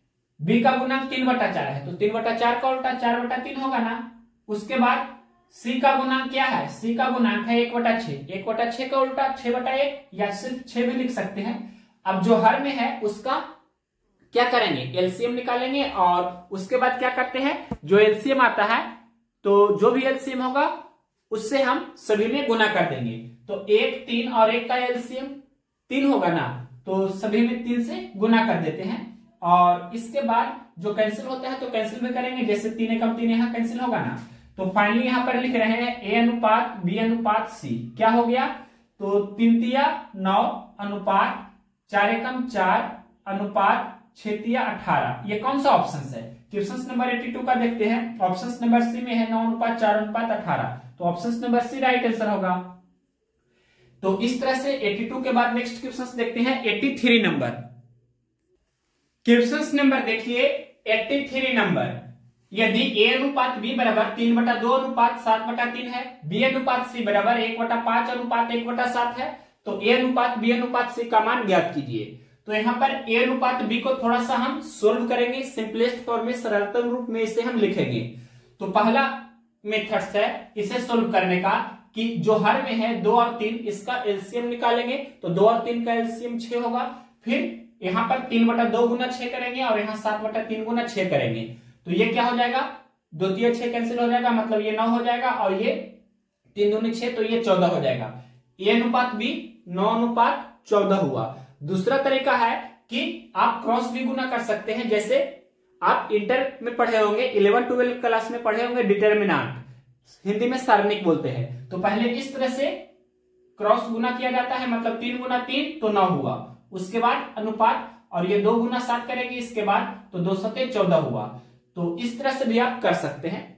बी का गुणांक तीन बटा चार है, तो तीन बटा चार का उल्टा चार बटा तीन होगा ना। उसके बाद सी का गुणांक क्या है, सी का गुणांक है एक बटा छह, एक बटा छह का उल्टा छह बटा एक या सिर्फ छह भी लिख सकते हैं। अब जो हर में है उसका क्या करेंगे, एलसीएम निकालेंगे और उसके बाद क्या करते हैं, जो एलसीएम आता है तो जो भी एलसीएम होगा उससे हम सभी में गुना कर देंगे। तो एक तीन और एक का एलसीएम तीन होगा ना, तो सभी में तीन से गुना कर देते हैं। और इसके बाद जो कैंसिल होता है तो कैंसिल भी करेंगे, जैसे तीन एकम तीन यहाँ कैंसिल होगा ना। तो फाइनली यहाँ पर लिख रहे हैं ए अनुपात बी अनुपात सी क्या हो गया, तो तीन तिया नौ अनुपात चार एकम चार अनुपात छह तिया अठारह। ये कौन सा ऑप्शन है, क्वेश्चन नंबर बयासी का देखते हैं। ऑप्शन नंबर सी में है नौ अनुपात चार अनुपात अठारह, तो option number C right answer होगा। तो इस तरह से बयासी के बाद नेक्स्ट क्वेश्चन देखते हैं तिरासी नंबर। क्वेश्चन नंबर देखिए तिरासी नंबर, यदि ए अनुपात बी बराबर तीन बटा दो अनुपात सात बटा तीन है, बी अनुपात सी बराबर एक बटा पांच अनुपात एक बटा सात है, तो ए अनुपात बी अनुपात सी का मान ज्ञात कीजिए। तो यहाँ पर ए अनुपात बी को थोड़ा सा हम सोल्व करेंगे, सिंपलेस्ट फॉर्म में सरलतम रूप में इसे हम लिखेंगे। तो पहला मेथड्स है इसे सोल्व करने का कि जो हर में है दो और तीन, इसका एलसीएम निकालेंगे, तो दो और तीन का एलसीएम छह होगा। फिर यहाँ पर तीन बटा दो गुना छह करेंगे और यहाँ सात बटा तीन गुना छह करेंगे, तो ये क्या हो जाएगा, दो तीन छह कैंसिल हो जाएगा, मतलब ये नौ हो जाएगा और ये तीन दूनी छह, तो ये चौदह हो जाएगा। ए अनुपात बी नौ अनुपात चौदह हुआ। दूसरा तरीका है कि आप क्रॉस भी गुना कर सकते हैं, जैसे आप इंटर में पढ़े होंगे, इलेवन ट्वेल्व क्लास में पढ़े होंगे डिटर्मिनेंट, हिंदी में सारणिक बोलते हैं। तो पहले इस तरह से क्रॉस गुना किया जाता है, मतलब तीन गुना तीन तो नौ हुआ, उसके बाद अनुपात और ये दो गुना सात करेंगे इसके बाद, तो दो सत्ते चौदह हुआ। तो इस तरह से भी आप कर सकते हैं।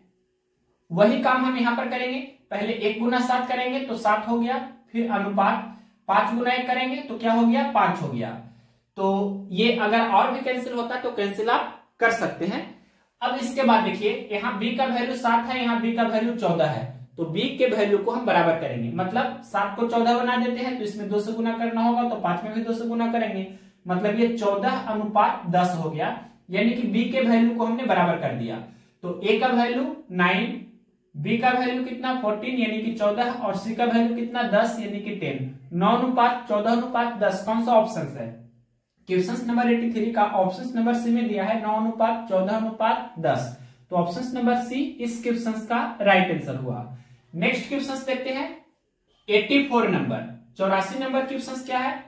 वही काम हम यहां पर करेंगे, पहले एक गुना सात करेंगे तो सात हो गया, फिर अनुपात पांच गुना एक करेंगे तो क्या हो गया, पांच हो गया। तो ये अगर और भी कैंसिल होता है तो कैंसिल आप कर सकते हैं। अब इसके बाद देखिए यहाँ b का वैल्यू सात है, यहाँ b का वैल्यू चौदह है, तो b के वैल्यू को हम बराबर करेंगे, मतलब सात को चौदह बना देते हैं, तो इसमें दो से गुना करना होगा, तो पांच में भी दो से गुना करेंगे, मतलब ये चौदह अनुपात दस हो गया, यानी कि b के वैल्यू को हमने बराबर कर दिया। तो a का वैल्यू नाइन, b का वैल्यू कितना फोर्टीन यानी कि चौदह, और c का वैल्यू कितना दस यानी कि टेन। नौ अनुपात चौदह अनुपात दस कौन सा ऑप्शन है, क्वेश्चन नंबर तिरासी का ऑप्शन नंबर सी में दिया है नौ अनुपात चौदह अनुपात दस, तो ऑप्शन नंबर सी इस क्वेश्चन का राइट आंसर हुआ। नेक्स्ट क्वेश्चन देखते हैं चौरासी नंबर। चौरासी नंबर क्वेश्चन क्या है,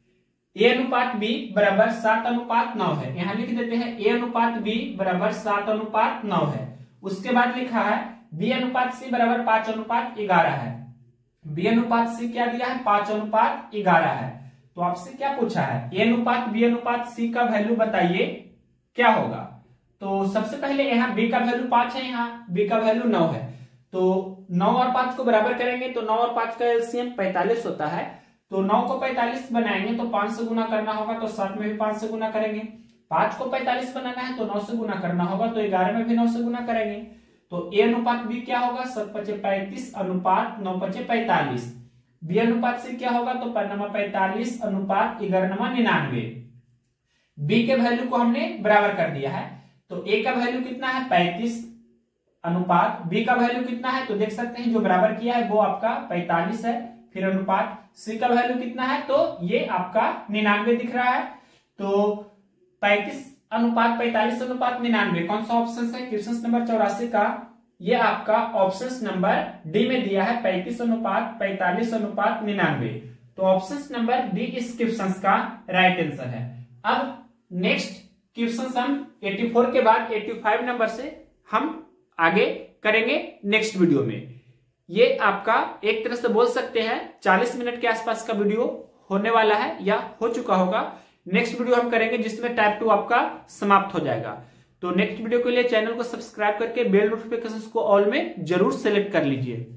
ए अनुपात बी बराबर सात अनुपात नौ है, यहां लिख देते हैं ए अनुपात बी बराबर सात अनुपात नौ है। उसके बाद लिखा है बी अनुपात सी बराबर पांच अनुपात ग्यारह है, बी अनुपात सी क्या दिया है, पांच अनुपात ग्यारह है। तो आपसे क्या पूछा है, ए अनुपात बी अनुपात सी का वैल्यू बताइए क्या होगा। तो सबसे पहले यहाँ बी का वैल्यू पांच है, यहाँ बी का वैल्यू नौ है, तो नौ और पांच को बराबर करेंगे तो नौ और पांच का एलसीएम पैंतालीस होता है, तो नौ को पैंतालीस बनाएंगे तो पांच से गुना करना होगा, तो सात में भी पांच से गुना करेंगे। पांच को पैंतालीस बनाना है तो नौ से गुना करना होगा, तो ग्यारह में भी नौ से गुना करेंगे। तो ए अनुपात बी क्या होगा, सात पचे पैंतीस अनुपात नौ पचे पैंतालीस। बी अनुपात से क्या होगा, तो पन्नमा पैंतालीस अनुपात ग्यारहवा निन्यानवे। बी के वैल्यू को हमने बराबर कर दिया है, तो ए का वैल्यू कितना है पैंतीस अनुपात बी का वैल्यू कितना है, तो देख सकते हैं जो बराबर किया है वो आपका पैंतालीस है। फिर अनुपात सी का वैल्यू कितना है, तो ये आपका निन्यानवे दिख रहा है। तो पैंतीस अनुपात पैंतालीस अनुपात निन्यानवे कौन सा ऑप्शन है, क्वेश्चन नंबर चौरासी का ये आपका ऑप्शन नंबर डी में दिया है, पैंतीस अनुपात पैंतालीस अनुपात निन्यानवे। तो ऑप्शन नंबर डी इस क्वेश्चन का राइट आंसर है। अब नेक्स्ट क्वेश्चन हम चौरासी के बाद पचासी नंबर से हम आगे करेंगे नेक्स्ट वीडियो में। ये आपका एक तरह से बोल सकते हैं चालीस मिनट के आसपास का वीडियो होने वाला है या हो चुका होगा। नेक्स्ट वीडियो हम करेंगे जिसमें टाइप टू आपका समाप्त हो जाएगा। तो नेक्स्ट वीडियो के लिए चैनल को सब्सक्राइब करके बेल नोटिफिकेशन को ऑल में जरूर सेलेक्ट कर लीजिए।